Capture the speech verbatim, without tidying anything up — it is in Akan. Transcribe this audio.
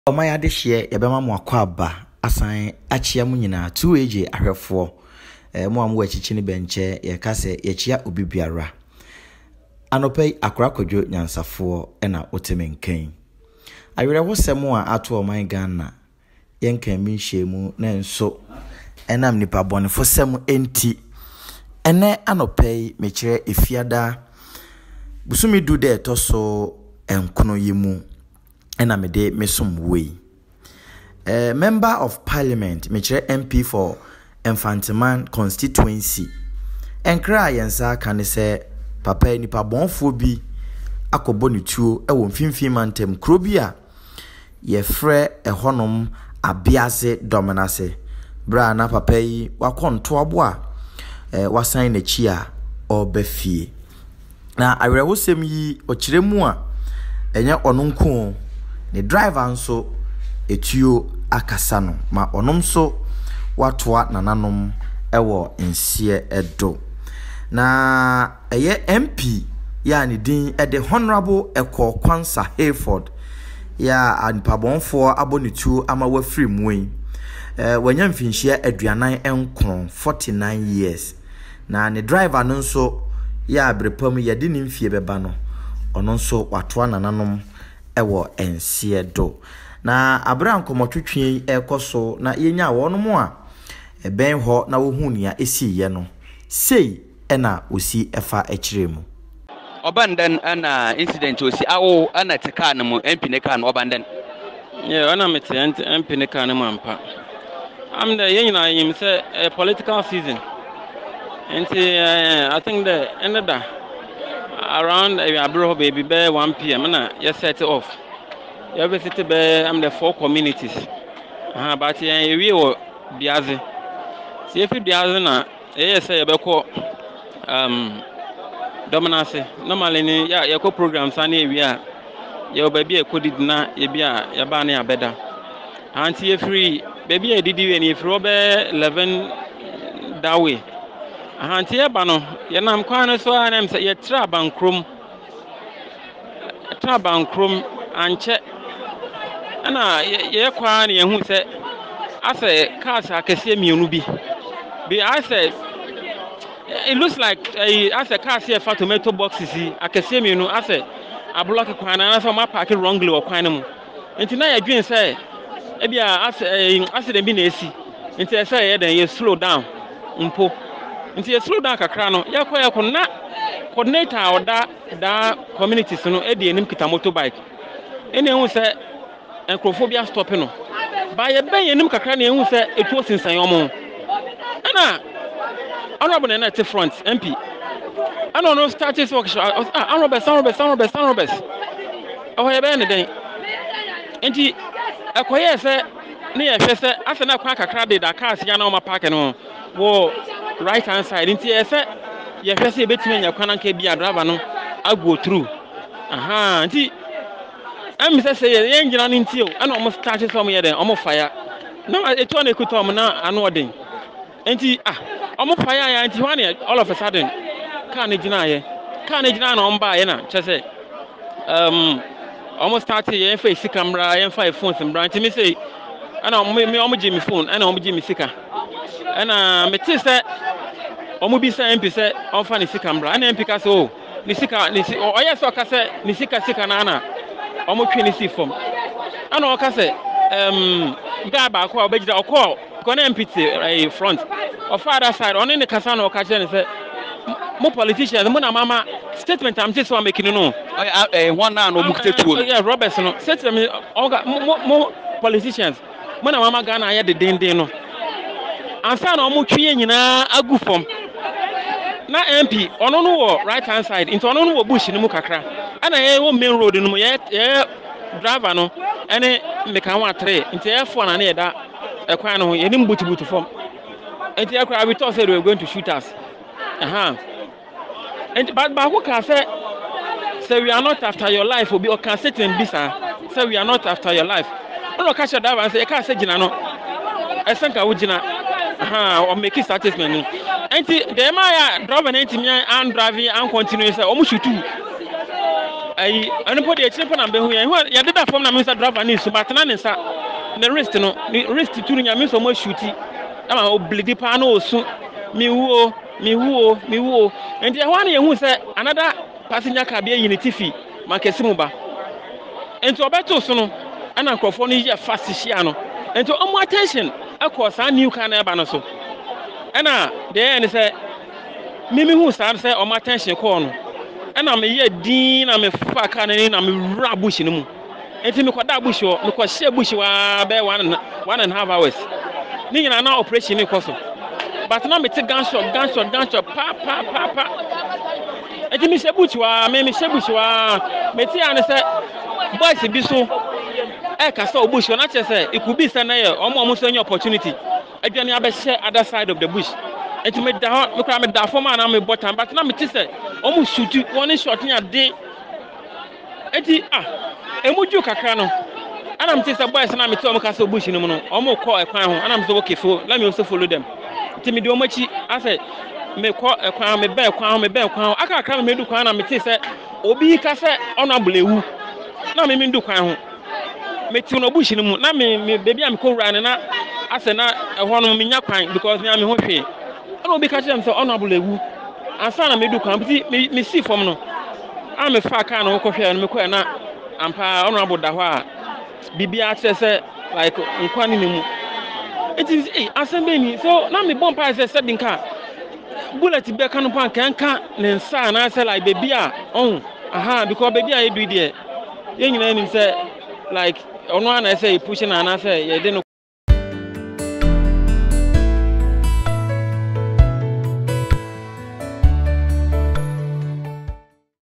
Omaya de share yabema mo akwaba asan achia mu nyina two A J ahwefo eh mo am wachichi ni benche ye kase ye chia obi biara anopai akra kodwo nyansafo ena otemenkan awere ho semo a ato oman Ghana yenkan mi hyemu na enso enam nipa bonefo sem enti ene anopai mekire efiada busumi du de toso enkono yemu ena mede mesum we uh, member of parliament mekire M P for Infantiman constituency enkra yensa kan se papa nipa bonfo bi akobo ne tuo e wo mfimfin mantem kro bi a ye frɛ ehonom abiase dominase bra na papa yi wakonto abo a eh, wasan na chi a obafie na awerewosem yi okiremu a enye ononko ne driver nso etuo akasa no ma onom so watoa nananom ewo nsie edo na eye M P ya ne din e the honorable Eko Kwansa Hayford ya anpabonfo abonitu ama wafiri muyi eh wanya mfinhia aduanan enkron forty-nine years na ne driver no nso ya abrepam ya de ne mfie beba no ono nso watoa nananom ewo ensie do na abran komotwetwe ekoso na yenya wonom a eben ho na wo hunia esiye no sei ena osi efa ekiremu Obandan ana incident osi awo ana tika na mu M P ne kan obandan yeah ana meti M P ne kan mampa am the yenya yim say a political season and uh, I think the ended around uh, abro baby be one P M na you set it off you visit be am the four communities ah but yeah we wo biaze see if biaze na eh say you be ko um dominance normally ni ya ya ko programs ani wi a ya baby e kodid na ye bia ya ba na abeda anti ye free baby e didi we ni free obe eleven that way anti ye ba no ye nam kwan so anam say ye tra bankrom tra bankrom anche ana ye kwa na ye hu say ase cars akese mienu bi be I said it looks like uh, as a car see a tomato boxes akese mienu as a a block kwan na so ma park wrongly o kwan mu enti na ya dwen say e bia as as dem bi na esi enti say ye den ye slow down mpo enti ye slow down kakra no ya kwa ya ko na coordinator oda da communities no e de enim kita motorbike eni hu say enkrofobia stop no ba ye ben enim kakra na hu say etuo sinsan yomo ana honorable na at front M P I don't know status work ah honorable honorable honorable honorable oh ye be ne den enti ekoye se ne ye hwe se ase na kwa kakra de da cars ya na o ma park no wo right hand side enti ye se ye hwe se betime nya kwana nka bia driver no ago through aha enti am se se ye ngina no enti o ana o mo start so mo ye den o mo fire na eto na ekuto o mo na ano den enti ah omo fire ya enti wane all of a sudden car ne gina ye car ne gina na omba ye na che um almost start ye fa sika mra ye fa phone mbra enti me say ana me omo gi me phone ana omo gi me sika ana me ti say omo bi say M P say on fa ne sika mra ana M P ka say oh ne sika ne o ye so ka say ne sika sika na ana omo twe ne si form ana o ka say um ga ba ko obegira o call ko na M P ti front of father side on in the kasano occasion say more politicians mo na mama statement am say so making no eh one na no mukte tuo yeah Roberts no statement more politicians mo na mama Ghana ya de denden no ansa na omo twie nyina agu fom na M P ono no wo right hand side into ono no wo bush ni mu kakra ana ye wo main road no ye ye driver no ene meka wa three into ye four na na ye da ekwan no ye ni mbuti buti fom. And we thought they were going to shoot us. Uh-huh. And but but who can say say we are not after your life will be or can sit in this say we are not after your life. No catch that and say can't say jina no. I think I would jina uh or make it statement. And the Maya driving and me and driving and continue say almost shoot two. ayi anu po de ekyir po na be hu yɛn hu yɛ de da fam na me nsa driver ni su but na ne nsa ne wrist no ne wrist turu nya me so mo shooti ama o bleedi pa na osu mi wuo mi wuo mi wuo enti ɛho na yɛ hu sɛ another passenger car be yin tifi makesi mu ba enti obeto so no ana nkrofo no yɛ fast hia no enti omo attention akɔ saa new car na eba no so ɛna de ɛne sɛ mimi hu saa sɛ omo attention kɔ no ɛna me yɛ din na me fa car na ni na me wura bush no mu enti me kɔda bush o me kɔ hye bush wa be one one and a half hours ni nyina na operation ni kɔ so but na me te gunshot gunshot gunshot pa pa pa pa enti me hye bush wa me me hye bush wa me ti ane sɛ boys bi so e ka sɛ bush na kyerɛ sɛ it could be sɛ na yɛ ɔmo ɔmo so any opportunity adwane abɛhyɛ other side of the bush enti me da hɔ me kora me da fam ana me bottom but na me ti sɛ ɔmo shoot one shot nya de enti ah emu ju kakra no ana me ti sɛ boys na me ti ɔmo ka sɛ bush no mu no ɔmo kɔ ɛkwan ho ana me sɛ okay fo let me also follow them enti me de ɔmo akyi asɛ me kɔ ɛkwan me bɛ ɛkwan me bɛ ɛkwan aka kakra me du kwan na me ti sɛ obi ka sɛ ɔno ablewu na me me du kwan ho me ti no bush no mu na me me baby am ko wura ne na asɛ na ɛhɔ no me nya kwan because me am ho hwe ana obi ka kyerɛ me sɛ ɔno ablewu ansa na me du kwan bi me me si fam no a me fa car no ko hwe no me ko na ampa ɔno aboda hɔ a bibia kyerɛ sɛ like nkwa ne mu it is eh asɛmbe ni so na me bomb pa sɛ sɛ dinka bullet be ka no pan kanka ne nsa na sɛ like baby a ɔn aha because baby a edu deɛ yɛ nyina nim sɛ like ɔno ana sɛ push na na sɛ yɛ de no